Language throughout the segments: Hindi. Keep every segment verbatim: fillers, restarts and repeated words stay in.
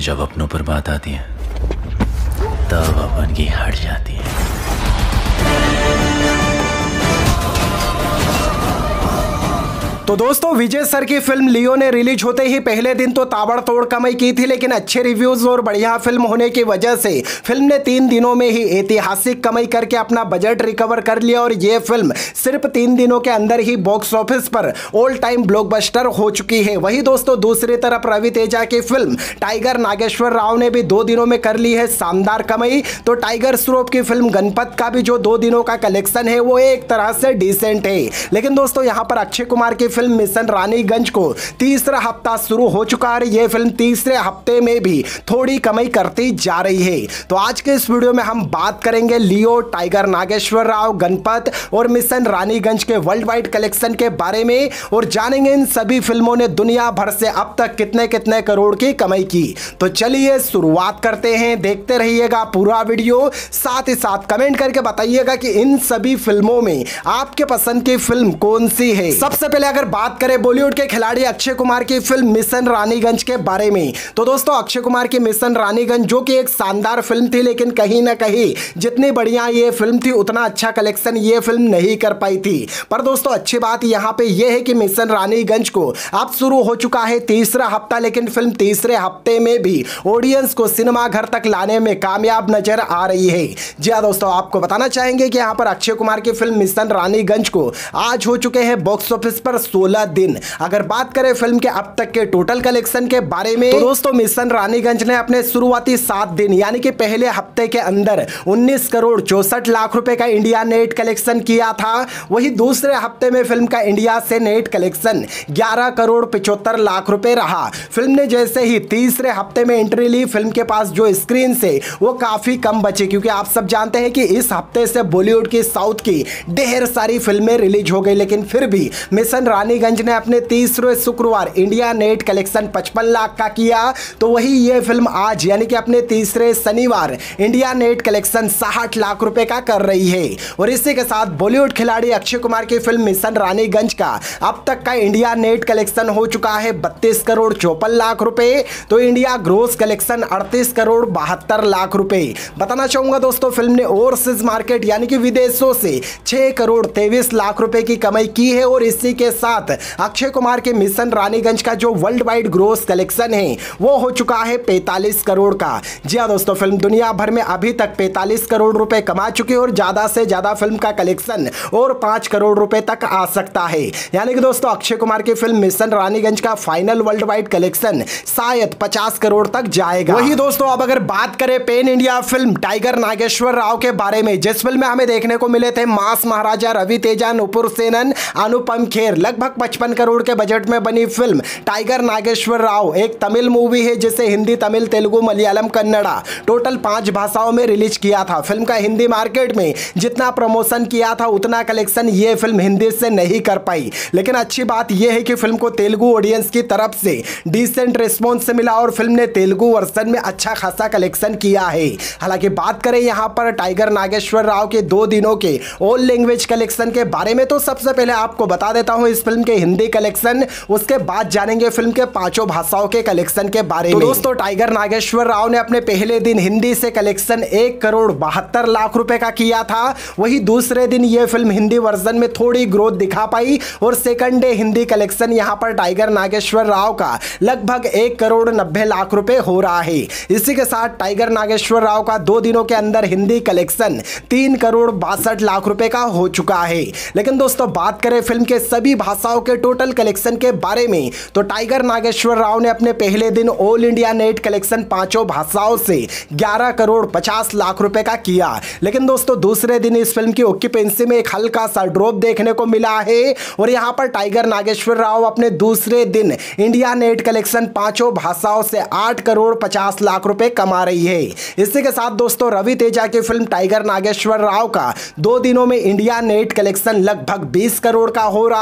जब अपनों पर बात आती है तब अपन की हट जाती है। तो दोस्तों, विजय सर की फिल्म लियो ने रिलीज होते ही पहले दिन तो ताबड़तोड़ कमाई की थी, लेकिन अच्छे रिव्यूज और बढ़िया फिल्म होने की वजह से फिल्म ने तीन दिनों में ही ऐतिहासिक कमाई करके अपना बजट रिकवर कर लिया और यह फिल्म सिर्फ तीन दिनों के अंदर ही बॉक्स ऑफिस पर ऑल टाइम ब्लॉकबस्टर हो चुकी है। वही दोस्तों, दूसरी तरफ रवि तेजा की फिल्म टाइगर नागेश्वर राव ने भी दो दिनों में कर ली है शानदार कमाई। तो टाइगर श्रॉफ की फिल्म गणपत का भी जो दो दिनों का कलेक्शन है वो एक तरह से डिसेंट है। लेकिन दोस्तों, यहां पर अक्षय कुमार की फिल्म मिशन रानीगंज को तीसरा हफ्ता शुरू हो चुका है। यह फिल्म तीसरे हफ्ते में भी थोड़ी कमाई करती जा रही है। तो आज के इस वीडियो में हम बात करेंगे लियो, टाइगर नागेश्वर राव, गणपत और मिशन रानीगंज के वर्ल्ड वाइड कलेक्शन के बारे में और जानेंगे इन सभी फिल्मों ने दुनिया भर से अब तक कितने कितने करोड़ की कमाई की। तो चलिए शुरुआत करते हैं, देखते रहिएगा पूरा वीडियो। साथ ही साथ कमेंट करके बताइएगा कि इन सभी फिल्मों में आपके पसंद की फिल्म कौन सी है। सबसे पहले अगर बात करें बॉलीवुड के खिलाड़ी अक्षय कुमार की फिल्म मिशन रानीगंज के बारे में, तो दोस्तों अक्षय कुमार की मिशन रानीगंज जो कि एक शानदार फिल्म थी, लेकिन कहीं ना कहीं जितनी बढ़िया ये फिल्म थी उतना अच्छा कलेक्शन ये फिल्म नहीं कर पाई थी। पर दोस्तों अच्छी बात यहां पे ये है कि मिशन रानीगंज को अब शुरू हो चुका है तीसरा हफ्ता, लेकिन फिल्म तीसरे हफ्ते में भी ऑडियंस को सिनेमा घर तक लाने में कामयाब नजर आ रही है। जी हाँ दोस्तों, आपको बताना चाहेंगे कि यहां पर अक्षय कुमार की फिल्म मिशन रानीगंज को आज हो चुके हैं बॉक्स ऑफिस पर सोलह दिन। अगर बात करें फिल्म के अब तक के टोटल कलेक्शन के बारे में, तो दोस्तों मिशन रानीगंज ने अपने शुरुआती सात दिन यानी कि पहले हफ्ते के अंदर उन्नीस करोड़ चौसठ लाख रुपए का इंडिया नेट कलेक्शन किया था। वही दूसरे हफ्ते में फिल्म का इंडिया से नेट कलेक्शन ग्यारह करोड़ पचहत्तर लाख रुपए रहा। फिल्म ने जैसे ही तीसरे हफ्ते में एंट्री ली, फिल्म के पास जो स्क्रीन से वो काफी कम बचे, क्योंकि आप सब जानते हैं कि इस हफ्ते से बॉलीवुड की, साउथ की ढेर सारी फिल्में रिलीज हो गई, लेकिन फिर भी मिशन रानीगंज ने अपने तीसरे शुक्रवार इंडिया नेट कलेक्शन पचपन लाख का किया। तो वही ये फिल्म आज यानी कि अपने तीसरे शनिवार इंडिया नेट कलेक्शन साठ लाख रुपए का कर रही है। और इसी के साथ बॉलीवुड खिलाड़ी अक्षय कुमार की फिल्म मिशन रानीगंज का अब तक का इंडिया नेट कलेक्शन हो चुका है बत्तीस करोड़ चौपन लाख रुपए। तो इंडिया ग्रोस कलेक्शन अड़तीस करोड़ बहत्तर लाख रुपए। बताना चाहूंगा दोस्तों, फिल्म ने ओवरसीज मार्केट यानी कि विदेशों से छह करोड़ तेईस लाख रुपए की कमाई की है। और इसी के साथ अक्षय कुमार के मिशन रानीगंज का जो वर्ल्ड वाइड ग्रोस कलेक्शन है वो हो चुका है पैंतालीस करोड़ का। जी हां दोस्तों, फिल्म दुनिया भर में अभी तक पैंतालीस करोड़ रुपए कमा चुकी है और ज्यादा से ज्यादा फिल्म का कलेक्शन और पांच करोड़ रुपए तक आ सकता है। यानी कि दोस्तों अक्षय कुमार की फिल्म मिशन रानीगंज का फाइनल वर्ल्ड वाइड कलेक्शन शायद पचास करोड़ तक जाएगा। वही दोस्तों, अब अगर बात करें पेन इंडिया फिल्म टाइगर नागेश्वर राव के बारे में, जिस फिल्म में हमें देखने को मिले थे मास महाराजा रवि तेजा, नुपुर सेनन, अनुपम खेर, लगभग पचपन करोड़ के बजट में बनी फिल्म टाइगर नागेश्वर राव एक तमिल मूवी है जिसे हिंदी, तमिल, तेलुगु, मलयालम, कन्नड़ा टोटल पांच भाषाओं में रिलीज किया था। फिल्म का हिंदी मार्केट में जितना प्रमोशन किया था उतना कलेक्शन ये फिल्म हिंदी से नहीं कर पाई, लेकिन अच्छी बात यह है कि फिल्म को तेलुगु ऑडियंस की तरफ से डिसेंट रिस्पॉन्स मिला और फिल्म ने तेलुगु वर्जन में अच्छा खासा कलेक्शन किया है। हालांकि बात करें यहां पर टाइगर नागेश्वर राव के दो दिनों के ऑल लैंग्वेज कलेक्शन के बारे में, तो सबसे पहले आपको बता देता हूं इस फिल्म के हिंदी कलेक्शन, उसके बाद जानेंगे फिल्म के पांचों भाषाओं के कलेक्शन के बारे में। तो दोस्तों टाइगर नागेश्वर राव ने अपने पहले दिन हिंदी से कलेक्शन एक करोड़ बहत्तर लाख रुपए का किया था। वही दूसरे दिन यह फिल्म हिंदी वर्जन में थोड़ी ग्रोथ दिखा पाई और सेकंड डे हिंदी कलेक्शन यहां पर टाइगर नागेश्वर राव का लगभग एक करोड़ नब्बे लाख रुपए हो रहा है। इसी के साथ टाइगर नागेश्वर राव का दो दिनों के अंदर हिंदी कलेक्शन तीन करोड़ बासठ लाख रुपए का हो चुका है। लेकिन दोस्तों बात करें फिल्म के सभी भाषाओं के टोटल कलेक्शन के बारे में, तो टाइगर नागेश्वर राव ने अपने पहले दिन ऑल इंडिया नेट कलेक्शन पांचों भाषाओं से ग्यारह करोड़ पचास लाख रुपए का किया। लेकिन दोस्तों दूसरे दिन इस फिल्म की ऑक्यूपेंसी में एक हल्का सा ड्रॉप देखने को मिला है और यहां पर टाइगर नागेश्वर राव अपने दूसरे दिन इंडिया नेट कलेक्शन पांचों भाषाओं से आठ करोड़ पचास लाख रुपए कमा रही है। इसी के साथ दोस्तों रवि तेजा की फिल्म टाइगर नागेश्वर राव का दो दिनों में इंडिया नेट कलेक्शन लगभग बीस करोड़ का हो रहा है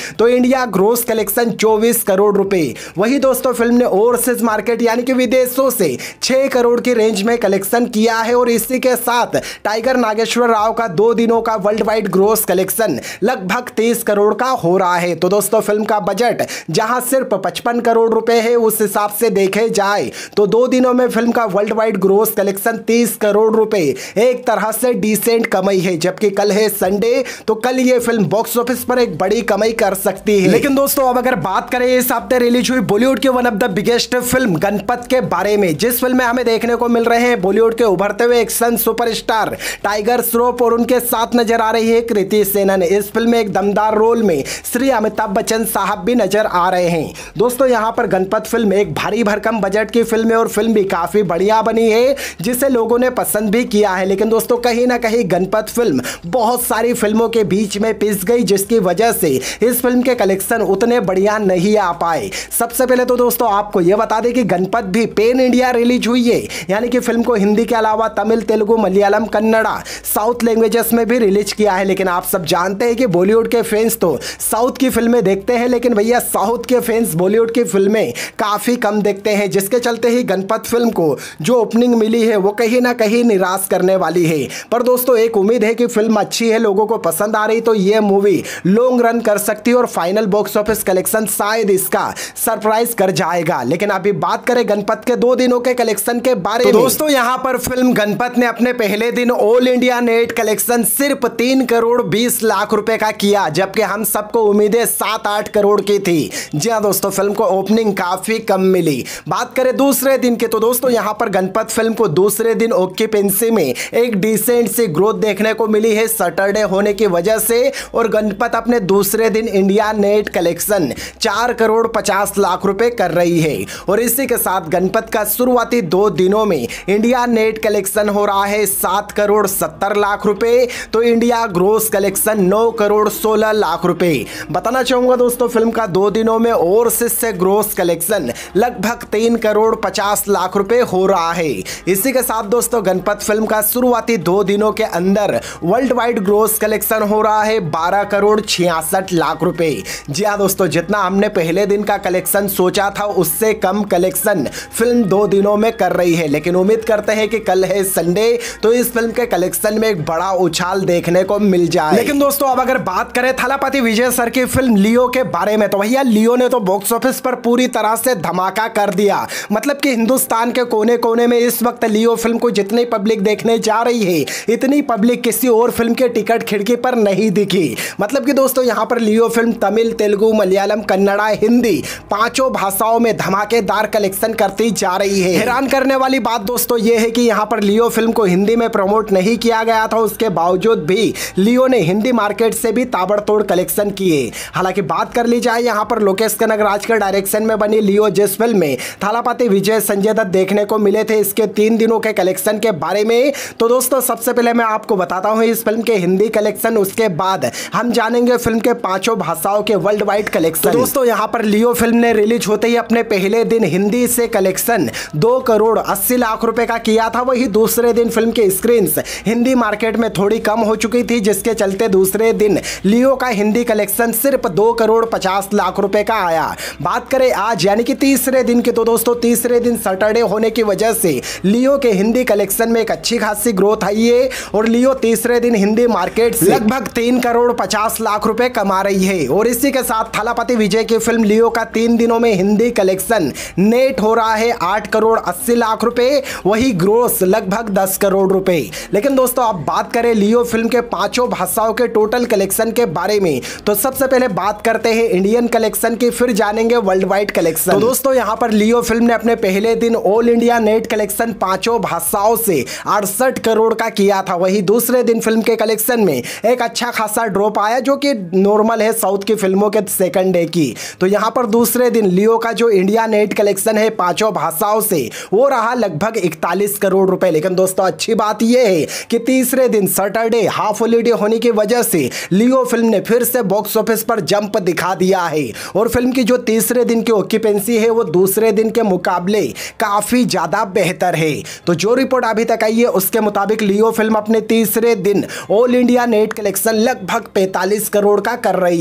तो इंडिया ग्रोस कलेक्शन चौबीस करोड़ रुपए। वही दोस्तों फिल्म ने ओवरसीज मार्केट यानी कि विदेशों से छह करोड़ की रेंज में कलेक्शन किया है और इसी के साथ टाइगर नागेश्वर राव का दो दिनों का वर्ल्ड वाइड ग्रोस कलेक्शन लगभग तीस करोड़ का हो रहा है। तो दोस्तों फिल्म का बजट जहां सिर्फ पचपन करोड़ रुपए है, उस हिसाब से देखे जाए तो दो दिनों में फिल्म का वर्ल्ड वाइड ग्रोस कलेक्शन तीस करोड़ रुपए एक तरह से डिसेंट कमाई है। जबकि कल है संडे, तो कल ये फिल्म बॉक्स ऑफिस पर एक बड़ी कमाई कर सकती है। लेकिन दोस्तों अब अगर बात करें इस हफ्ते रिलीज हुई बॉलीवुड के वन ऑफ द बिगेस्ट फिल्म गणपत के बारे में, जिस फिल्म में हमें देखने को मिल रहे हैं बॉलीवुड के उभरते हुए एक्शन सुपरस्टार टाइगर श्रॉफ और उनके साथ नजर आ रही है कृति सेनन। इस फिल्म में एक दमदार रोल में श्री अमिताभ बच्चन साहब भी नजर आ रहे हैं। दोस्तों यहां पर गणपत फिल्म एक भारी भरकम बजट की फिल्म है और फिल्म भी काफी बढ़िया बनी है, जिसे लोगों ने पसंद भी किया है। लेकिन दोस्तों कहीं ना कहीं गणपत फिल्म बहुत सारी फिल्मों के बीच में पिस गई, जिसकी वजह से इस फिल्म के कलेक्शन उतने बढ़िया नहीं आ पाए। सबसे पहले तो दोस्तों आपको यह बता दें कि गणपत भी पेन इंडिया रिलीज हुई है, यानी कि फिल्म को हिंदी के अलावा तमिल, तेलुगु, मलयालम, कन्नड़ा, साउथ लैंग्वेजेस में भी रिलीज किया है। लेकिन आप सब जानते हैं कि बॉलीवुड के फैंस तो साउथ की फिल्में देखते हैं, लेकिन भैया साउथ के फैंस बॉलीवुड की फिल्में काफी कम देखते हैं, जिसके चलते ही गणपत फिल्म को जो ओपनिंग मिली है वो कहीं ना कहीं निराश करने वाली है। पर दोस्तों एक उम्मीद है कि फिल्म अच्छी है, लोगों को पसंद आ रही, तो ये मूवी लॉन्ग रन कर सकती है और फाइनल बॉक्स ऑफिस कलेक्शन शायद इसका सरप्राइज कर जाएगा। लेकिन अभी बात करें गणपत के दो दिनों के कलेक्शन के बारे में, तो दोस्तों यहां पर फिल्म गणपत ने अपने पहले दिन ऑल इंडिया नेट कलेक्शन सिर्फ तीन करोड़ बीस लाख रुपए का किया, जबकि हम सबको उम्मीदें सात आठ करोड़ की थी। जी हाँ दोस्तों, फिल्म को ओपनिंग काफी कम मिली। बात करें दूसरे दिन की, तो दोस्तों यहां पर गणपत फिल्म को दूसरे दिन ऑक्यूपेंसी में एक डिसेंट सी ग्रोथ देखने को मिली है सैटरडे होने की वजह से, और गणपत अपने दूसरे दिन इंडिया नेट कलेक्शन चार करोड़ पचास लाख रुपए कर रही है। और इसी के साथ गणपत का शुरुआती दो दिनों में इंडिया नेट कलेक्शन हो रहा है सात करोड़ सत्तर लाख रुपए, तो इंडिया ग्रोस कलेक्शन नौ करोड़ सोलह लाख रुपए। बताना चाहूंगा दोस्तों फिल्म का दो दिनों में ओवरसीज से ग्रोस कलेक्शन लगभग तीन करोड़ पचास लाख रुपए हो रहा है। इसी के साथ दोस्तों गणपत फिल्म का शुरुआती दो दिनों के अंदर वर्ल्ड वाइड ग्रोस कलेक्शन हो रहा है बारह करोड़ छियासठ लाख रुपए। जी हाँ दोस्तों, जितना हमने पहले दिन का कलेक्शन सोचा था उससे कम कलेक्शन फिल्म दो दिनों में कर रही है। लेकिन उम्मीद करते हैं कि कल है संडे, तो इस फिल्म के कलेक्शन में एक बड़ा उछाल देखने को मिल जाए। लेकिन दोस्तों अब अगर बात करें थलापति विजय सर की फिल्म लियो के बारे में, तो भैया लियो ने तो बॉक्स ऑफिस पर पूरी तरह से धमाका कर दिया। मतलब कि हिंदुस्तान के कोने कोने में इस वक्त लियो फिल्म को जितनी पब्लिक देखने जा रही है, इतनी पब्लिक किसी और फिल्म के टिकट खिड़की पर नहीं दिखी। मतलब कि दोस्तों यहां पर लियो फिल्म तमिल, तेलुगु, मलयालम, कन्नड़ा, हिंदी पांचों भाषाओं में धमाकेदार कलेक्शन करती जा रही है। हैरान करने वाली बात दोस्तों यह है कि यहां पर लियो फिल्म को हिंदी में प्रमोट नहीं किया गया था, उसके बावजूद भी लियो ने हिंदी मार्केट से भी ताबड़तोड़ कलेक्शन किए। हालांकि बात कर ली जाए यहां पर लोकेश कनगराज के डायरेक्शन में बनी लियो जिस फिल्म में थालापति विजय संजय दत्त देखने को मिले थे, इसके तीन दिनों के कलेक्शन के बारे में, तो दोस्तों सबसे पहले मैं आपको बताता हूं इस फिल्म के हिंदी कलेक्शन, उसके बाद हम जानेंगे फिल्म के पांचों भाषाओं के वर्ल्ड वाइड कलेक्शन। तो दोस्तों यहां पर लियो फिल्म ने रिलीज होते ही अपने पहले दिन हिंदी से कलेक्शन दो करोड़ अस्सी लाख रुपए का किया था। वही दूसरे दिन फिल्म के स्क्रीन हिंदी मार्केट में थोड़ी कम हो चुकी थी, जिसके चलते दूसरे दिन लियो का हिंदी कलेक्शन सिर्फ दो करोड़ पचास लाख रुपए का आया। बात करें आज यानी कि तीसरे दिन की, तो दोस्तों तीसरे दिन सैटरडे होने की वजह से लियो के हिंदी कलेक्शन में एक अच्छी खासी ग्रोथ आई है और लियो तीसरे दिन हिंदी मार्केट से लगभग तीन करोड़ पचास लाख रुपए कमा रही है। और इसी के साथ थलापति विजय की फिल्म लियो का तीन दिनों में हिंदी कलेक्शन नेट हो रहा है आठ करोड़ अस्सी लाख रुपए, वही ग्रोस लगभग दस करोड़ रुपए। लेकिन दोस्तों अब बात करें लियो फिल्म के पांचों भाषाओं के टोटल कलेक्शन के बारे में, तो सबसे पहले बात करते हैं इंडियन कलेक्शन की, फिर जानेंगे वर्ल्ड वाइड कलेक्शन। तो दोस्तों यहां पर लियो फिल्म ने अपने पहले दिन ऑल इंडिया नेट कलेक्शन पांचों भाषाओं से अड़सठ करोड़ का किया था। वही दूसरे दिन फिल्म के कलेक्शन में एक अच्छा खासा ड्रॉप आया, जो कि नॉर्मल है साउथ की फिल्मों के सेकंड डे की। तो यहां पर दूसरे दिन लियो का जो इंडिया नेट कलेक्शन है पांचों भाषाओं से, वो रहा लगभग इकतालीस करोड़ रुपए। लेकिन दोस्तों अच्छी बात यह है कि तीसरे दिन सैटरडे हाफ हॉलीडे होने की वजह से लियो फिल्म ने फिर से बॉक्स ऑफिस पर जंप दिखा दिया है और फिल्म की जो तीसरे दिन की ऑक्यूपेंसी है वो दूसरे दिन के मुकाबले काफी ज्यादा बेहतर है। तो जो रिपोर्ट अभी तक आई है उसके मुताबिक लियो फिल्म अपने तीसरे दिन ऑल इंडिया नेट कलेक्शन लगभग पैंतालीस करोड़ का कर रही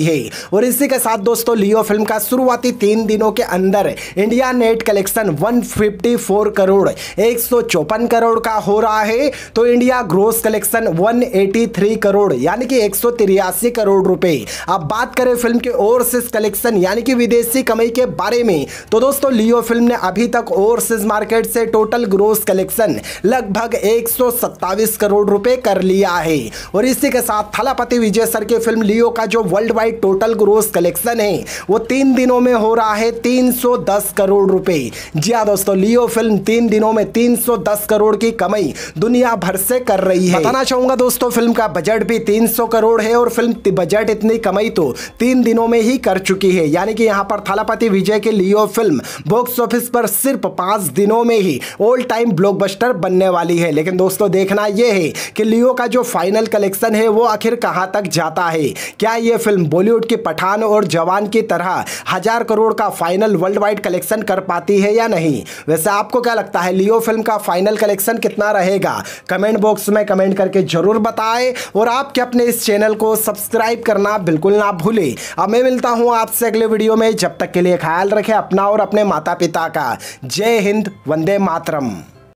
है। और इसी के साथ दोस्तों लियो फिल्म का शुरुआती तीन दिनों के अंदर इंडिया नेट कलेक्शन एक सौ चौवन करोड़ एक सौ चौपन करोड़ का हो रहा है, तो इंडिया ग्रोस कलेक्शन एक सौ तिरासी करोड़ यानी कि एक सौ तिरासी करोड़ रुपए। अब बात करें फिल्म के ओवरसीज कलेक्शन यानी कि विदेशी कमाई के बारे में, तो दोस्तों लियो फिल्म ने अभी तक ओवरसीज मार्केट से टोटल ग्रोस कलेक्शन लगभग एक सौ सत्ताईस करोड़ रुपए कर लिया है। और इसी के साथ थलापति विजय सर की फिल्म लियो का जो worldwide total gross collection है वो तीन दिनों में हो रहा है तीन सौ दस करोड़ रुपए। जी हां दोस्तों, लियो फिल्म तीन दिनों में तीन सौ दस करोड़ की कमाई दुनिया भर से कर रही है। बताना चाहूंगा दोस्तों फिल्म का बजट भी तीन सौ करोड़ है और फिल्म बजट इतनी कमाई तो तीन दिनों में ही कर चुकी है, यानी कि यहां पर थलापति विजय की लियो फिल्म बॉक्स ऑफिस पर सिर्फ पांच दिनों में ही ऑल टाइम ब्लॉकबस्टर बनने वाली है। लेकिन दोस्तों देखना यह है कि लियो का जो फाइनल कलेक्शन है वो आखिर कहां तक जाता है। क्या यह फिल्म बॉलीवुड की पठान और जवान की तरह हजार करोड़ का फाइनल वर्ल्ड वाइड कलेक्शन कर पाती है या नहीं। वैसे आपको क्या लगता है लियो फिल्म का फाइनल कलेक्शन कितना रहेगा, कमेंट बॉक्स में कमेंट करके जरूर बताएं। और आपके अपने इस चैनल को सब्सक्राइब करना बिल्कुल ना भूलें। अब मैं मिलता हूं आपसे अगले वीडियो में, जब तक के लिए ख्याल रखें अपना और अपने माता पिता का। जय हिंद, वंदे मातरम।